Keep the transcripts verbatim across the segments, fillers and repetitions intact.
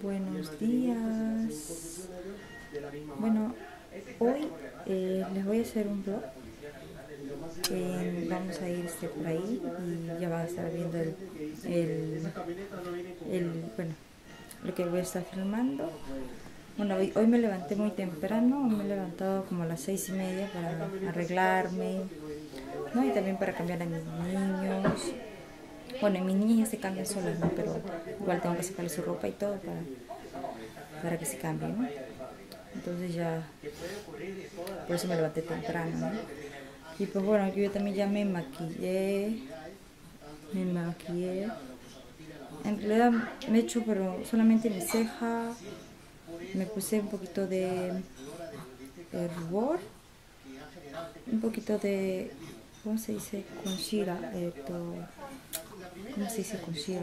Buenos días. Bueno, hoy eh, les voy a hacer un vlog. Eh, vamos a ir este, por ahí y ya van a estar viendo el, el, el, bueno, lo que voy a estar filmando. Bueno, hoy, hoy me levanté muy temprano, me he levantado como a las seis y media para arreglarme, ¿no? Y también para cambiar a mis niños. Bueno, mis niñas ya se cambian solas, ¿no? Pero igual tengo que sacarle su ropa y todo para, para que se cambien, ¿no? Entonces ya, por eso me levanté temprano, ¿no? Y pues bueno, yo también ya me maquillé, me maquillé. En realidad me he hecho, pero solamente mi ceja, me puse un poquito de, de rubor, un poquito de, ¿cómo se dice? Concealer, eh, ¿cómo se dice concealer?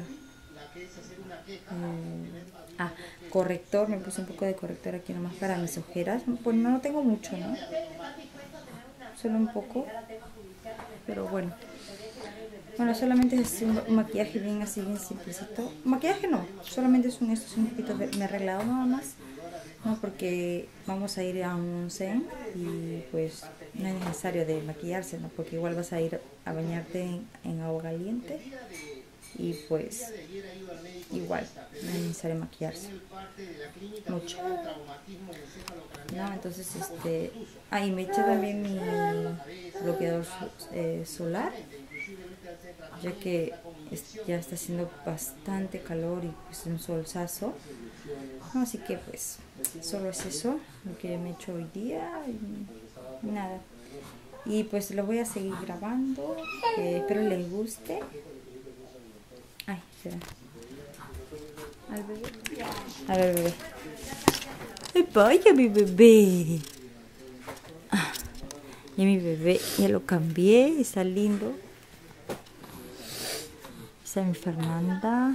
Eh, ah, corrector, me puse un poco de corrector aquí nomás para mis ojeras. Pues no, no tengo mucho, ¿no? Solo un poco, pero bueno. Bueno, solamente es un maquillaje bien así, bien simplecito. Maquillaje no, solamente es un, esto es un poquito, de, me he arreglado nada más, ¿no? Porque vamos a ir a un zen y pues no es necesario de maquillarse, ¿no? Porque igual vas a ir a bañarte en, en agua caliente y pues igual no es necesario maquillarse mucho, ¿no? Entonces este ahí ah, me eché también mi bloqueador eh, solar, ya que es, ya está haciendo bastante calor y pues un solzazo, ¿no? Así que pues solo es eso lo que me he hecho hoy día y nada. Y pues lo voy a seguir grabando, eh, espero les guste. Ay, espera. Al bebé. A ver, bebé. ¡Ay, vaya mi bebé! Ah, y mi bebé ya lo cambié, está lindo. Esa es mi Fernanda.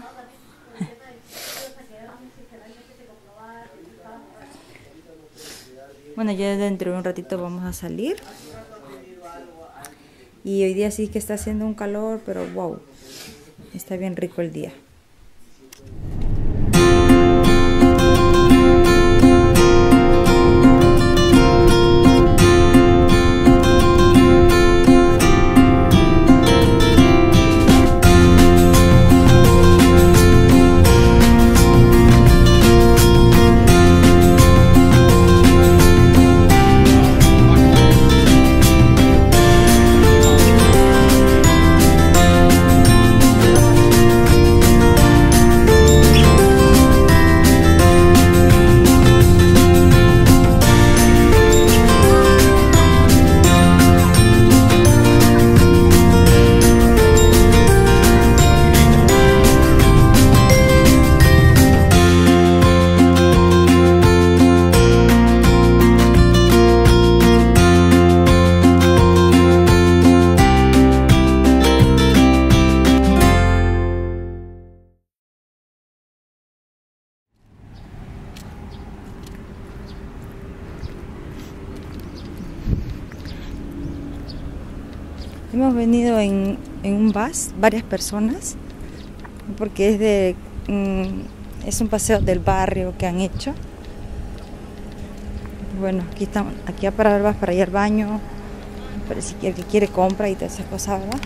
Bueno, ya dentro de un ratito vamos a salir. Y hoy día sí que está haciendo un calor, pero wow, está bien rico el día. Hemos venido en, en un bus, varias personas, porque es de mm, es un paseo del barrio que han hecho. Bueno, aquí estamos, aquí a parar el bus para ir al baño, para si el que quiere compra y todas esas cosas, ¿verdad?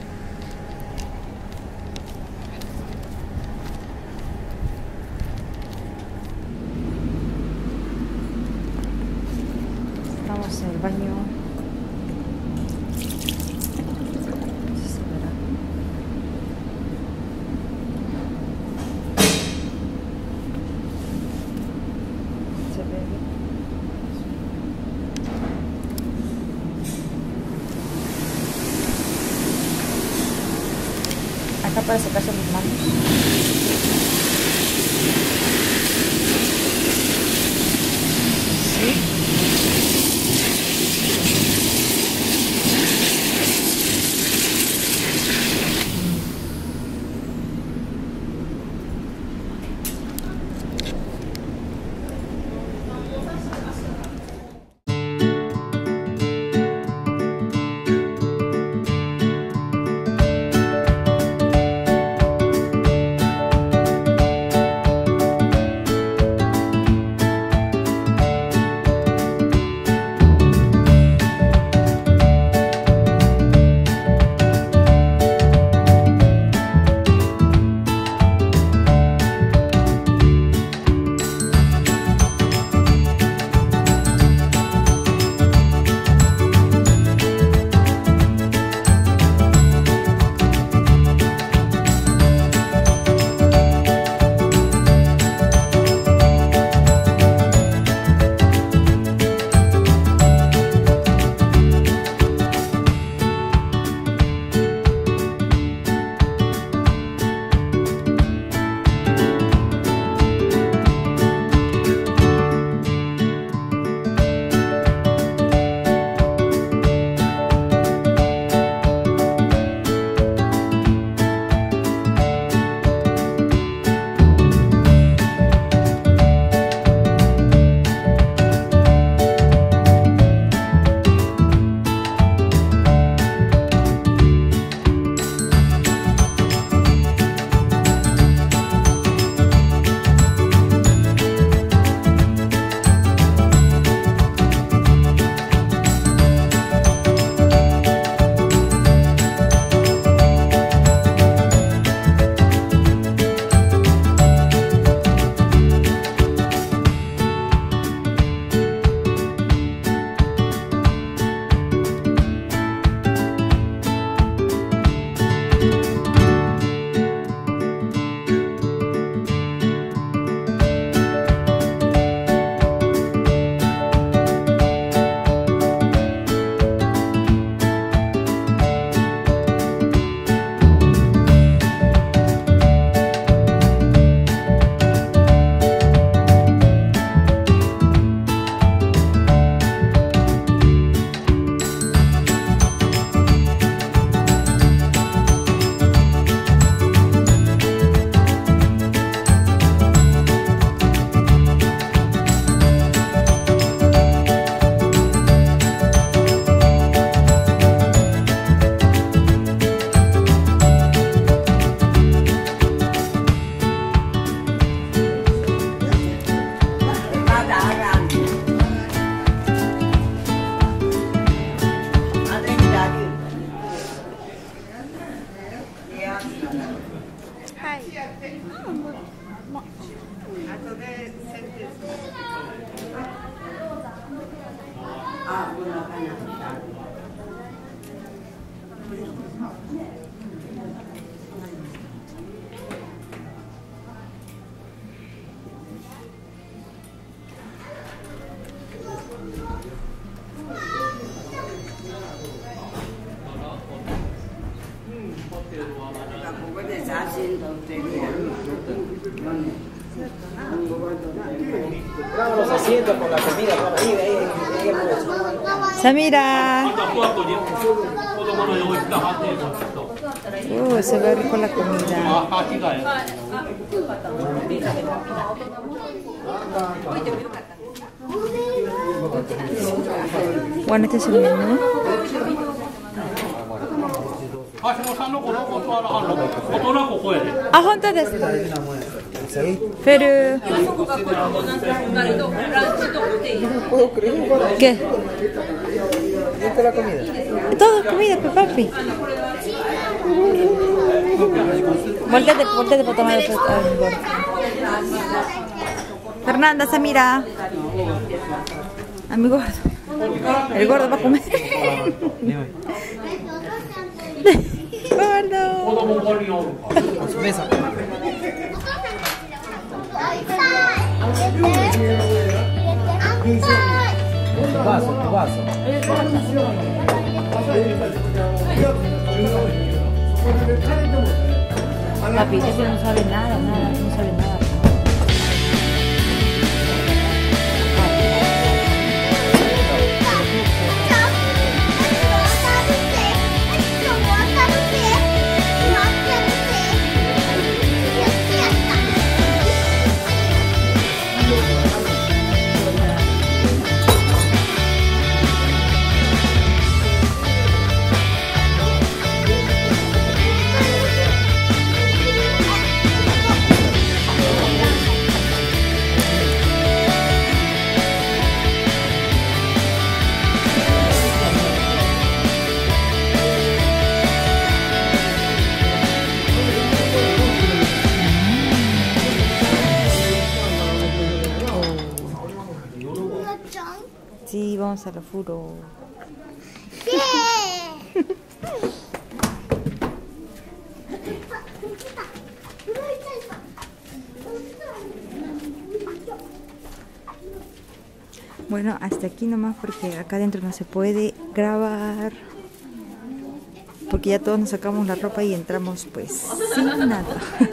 Estamos en el baño. Acá para sacarse las manos. Los asientos con la comida, ahí, ahí, ahí, ahí. Samira. Uh, se ve rico la comida. Bueno, este es el menú. Ah, honta desu. Pero... ¿Qué? ¿Esta es la comida? Todo es comida, pues, papi. Volteate, volteate para tomar el gordo. Fernanda, Samira. A mi gordo. El gordo va a comer. Gordo. Con su mesa. Tu vaso, tu vaso. Papi, ese no sabe nada, nada, no sabe nada. Sí, vamos a la furo. Bueno, hasta aquí nomás porque acá adentro no se puede grabar. Porque ya todos nos sacamos la ropa y entramos pues sin nada.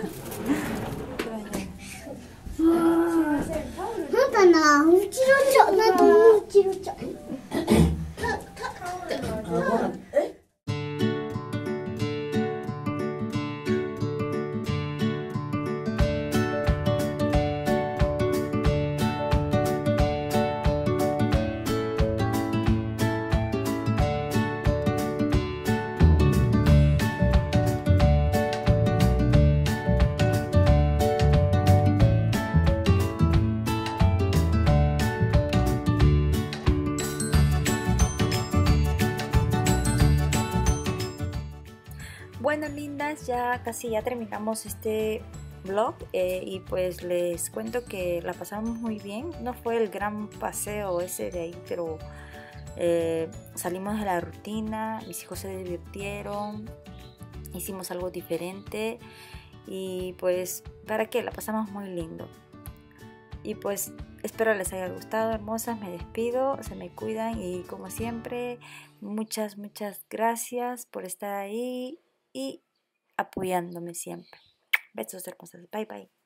Bueno, lindas, ya casi ya terminamos este vlog eh, y pues les cuento que la pasamos muy bien. No fue el gran paseo ese de ahí, pero eh, salimos de la rutina, mis hijos se divirtieron, hicimos algo diferente y pues para qué, la pasamos muy lindo. Y pues espero les haya gustado, hermosas, me despido, se me cuidan y como siempre, muchas, muchas gracias por estar ahí y apoyándome siempre. Besos hermosas, bye bye.